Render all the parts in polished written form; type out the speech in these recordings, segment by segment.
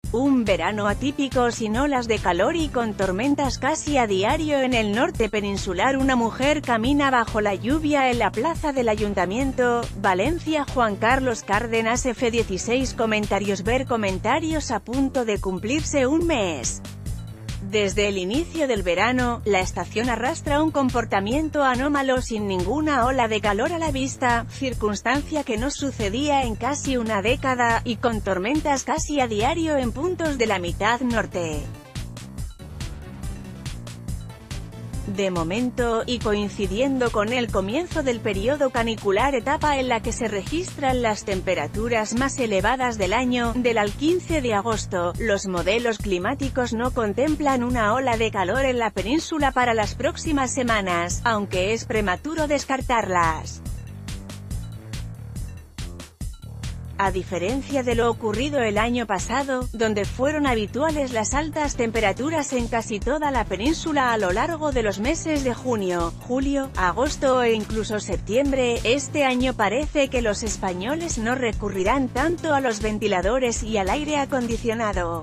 Un verano atípico sin olas de calor y con tormentas casi a diario en el norte peninsular. Una mujer camina bajo la lluvia en la plaza del Ayuntamiento, Valencia. Juan Carlos Cárdenas F16 comentarios. Ver comentarios. A punto de cumplirse un mes desde el inicio del verano, la estación arrastra un comportamiento anómalo sin ninguna ola de calor a la vista, circunstancia que no sucedía en casi una década, y con tormentas casi a diario en puntos de la mitad norte. De momento, y coincidiendo con el comienzo del periodo canicular, etapa en la que se registran las temperaturas más elevadas del año, del al 15 de agosto, los modelos climáticos no contemplan una ola de calor en la península para las próximas semanas, aunque es prematuro descartarlas. A diferencia de lo ocurrido el año pasado, donde fueron habituales las altas temperaturas en casi toda la península a lo largo de los meses de junio, julio, agosto e incluso septiembre, este año parece que los españoles no recurrirán tanto a los ventiladores y al aire acondicionado.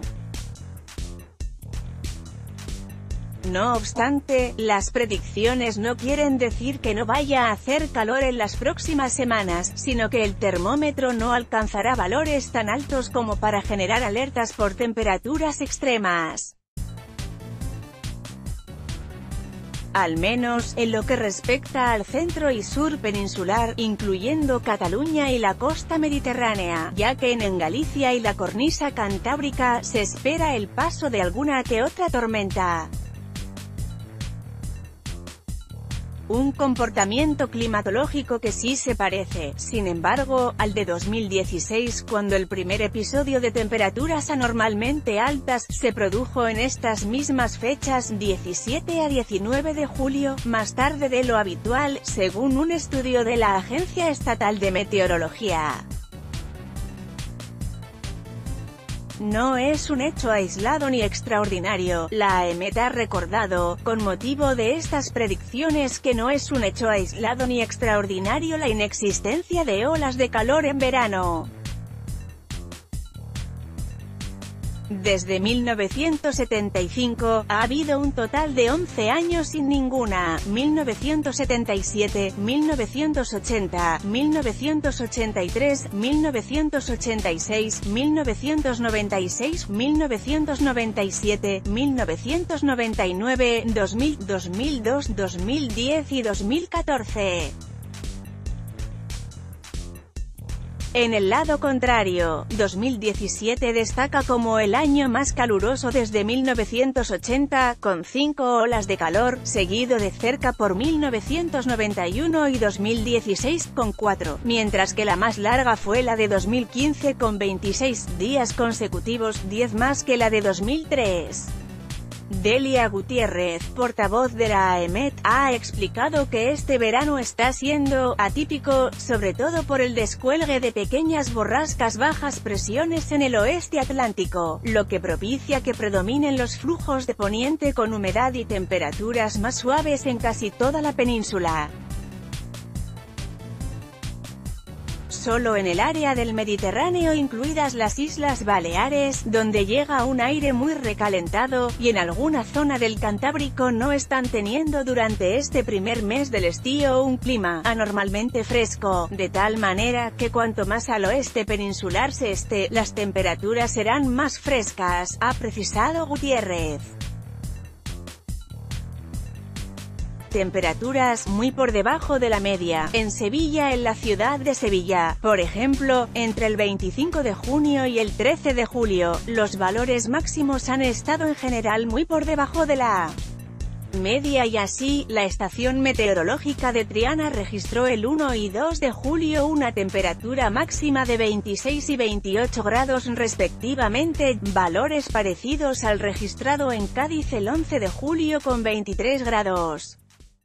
No obstante, las predicciones no quieren decir que no vaya a hacer calor en las próximas semanas, sino que el termómetro no alcanzará valores tan altos como para generar alertas por temperaturas extremas. Al menos, en lo que respecta al centro y sur peninsular, incluyendo Cataluña y la costa mediterránea, ya que en Galicia y la cornisa cantábrica, se espera el paso de alguna que otra tormenta. Un comportamiento climatológico que sí se parece, sin embargo, al de 2016, cuando el primer episodio de temperaturas anormalmente altas se produjo en estas mismas fechas, 17 a 19 de julio, más tarde de lo habitual, según un estudio de la Agencia Estatal de Meteorología. No es un hecho aislado ni extraordinario, la AEMET ha recordado, con motivo de estas predicciones, que no es un hecho aislado ni extraordinario la inexistencia de olas de calor en verano. Desde 1975, ha habido un total de 11 años sin ninguna: 1977, 1980, 1983, 1986, 1996, 1997, 1999, 2000, 2002, 2010 y 2014. En el lado contrario, 2017 destaca como el año más caluroso desde 1980, con 5 olas de calor, seguido de cerca por 1991 y 2016, con 4, mientras que la más larga fue la de 2015 con 26 días consecutivos, 10 más que la de 2003. Delia Gutiérrez, portavoz de la AEMET, ha explicado que este verano está siendo atípico, sobre todo por el descuelgue de pequeñas borrascas bajas presiones en el oeste atlántico, lo que propicia que predominen los flujos de poniente con humedad y temperaturas más suaves en casi toda la península. Solo en el área del Mediterráneo, incluidas las Islas Baleares, donde llega un aire muy recalentado, y en alguna zona del Cantábrico no están teniendo durante este primer mes del estío un clima anormalmente fresco, de tal manera que cuanto más al oeste peninsular se esté, las temperaturas serán más frescas, ha precisado Gutiérrez. Temperaturas muy por debajo de la media en Sevilla. En la ciudad de Sevilla, por ejemplo, entre el 25 de junio y el 13 de julio, los valores máximos han estado en general muy por debajo de la media, y así, la estación meteorológica de Triana registró el 1 y 2 de julio una temperatura máxima de 26 y 28 grados respectivamente, valores parecidos al registrado en Cádiz el 11 de julio con 23 grados.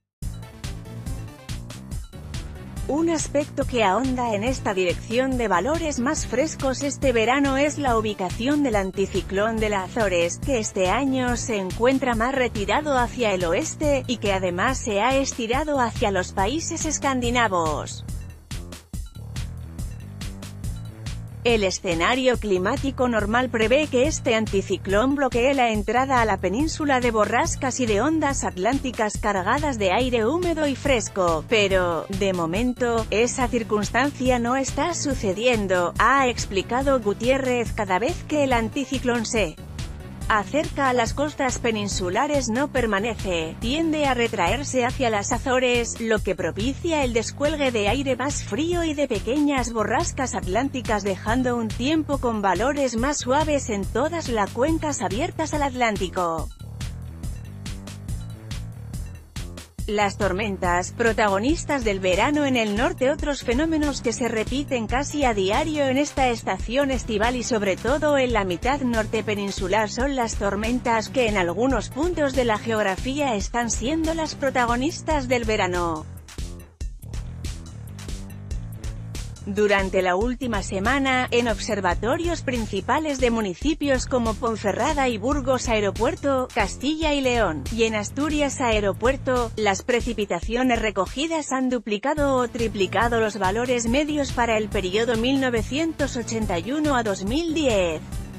Un aspecto que ahonda en esta dirección de valores más frescos este verano es la ubicación del anticiclón de las Azores, que este año se encuentra más retirado hacia el oeste, y que además se ha estirado hacia los países escandinavos. El escenario climático normal prevé que este anticiclón bloquee la entrada a la península de borrascas y de ondas atlánticas cargadas de aire húmedo y fresco, pero, de momento, esa circunstancia no está sucediendo, ha explicado Gutiérrez. Cada vez que el anticiclón se acerca a las costas peninsulares no permanece, tiende a retraerse hacia las Azores, lo que propicia el descuelgue de aire más frío y de pequeñas borrascas atlánticas, dejando un tiempo con valores más suaves en todas las cuencas abiertas al Atlántico. Las tormentas, protagonistas del verano en el norte. Otros fenómenos que se repiten casi a diario en esta estación estival y sobre todo en la mitad norte peninsular son las tormentas, que en algunos puntos de la geografía están siendo las protagonistas del verano. Durante la última semana, en observatorios principales de municipios como Ponferrada y Burgos Aeropuerto, Castilla y León, y en Asturias Aeropuerto, las precipitaciones recogidas han duplicado o triplicado los valores medios para el periodo 1981 a 2010.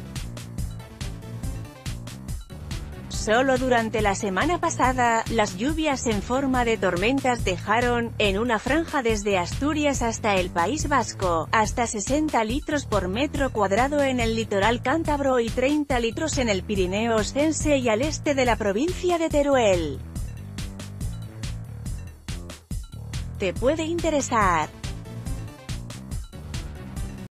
Solo durante la semana pasada, las lluvias en forma de tormentas dejaron, en una franja desde Asturias hasta el País Vasco, hasta 60 litros por metro cuadrado en el litoral cántabro y 30 litros en el Pirineo Ostense y al este de la provincia de Teruel. Te puede interesar.